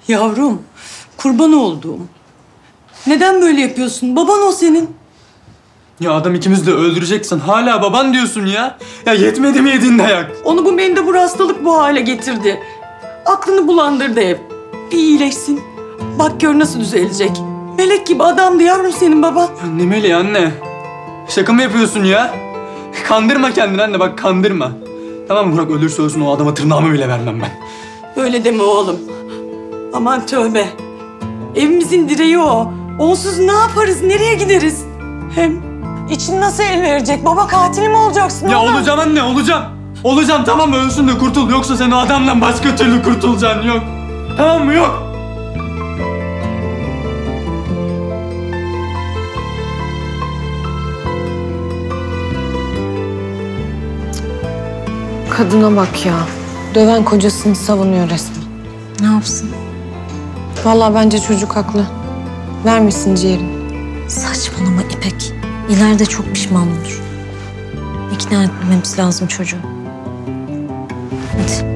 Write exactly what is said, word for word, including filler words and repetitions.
Yavrum, kurban olduğum. Neden böyle yapıyorsun? Baban o senin. Ya adam ikimiz de öldüreceksin. Hala baban diyorsun ya. Ya yetmedi mi yediğin dayak? Onu bu mendebur hastalık bu hale getirdi. Aklını bulandırdı hep. Bir iyileşsin. Bak gör nasıl düzelecek. Melek gibi adamdı yavrum senin baban. Ya ne meleği anne? Şaka mı yapıyorsun ya? Kandırma kendini anne, bak kandırma. Tamam mı, Burak ölürse ölsün, o adama tırnağımı bile vermem ben. Öyle deme oğlum. Aman tövbe. Evimizin direği o. Onsuz ne yaparız, nereye gideriz? Hem için nasıl el verecek? Baba katili mi olacaksın Ya oğlum? olacağım anne, olacağım. Olacağım, tamam mı? Ölsün de kurtul. Yoksa sen o adamdan başka türlü kurtulacaksın, yok. Tamam mı? Yok. Kadına bak ya. Döven kocasını savunuyor resmen. Ne yapsın? Vallahi bence çocuk haklı. Vermesin ciğerini. Saçmalama İpek. İleride çok pişman olur. İkna etmemiz lazım çocuğu. Hadi.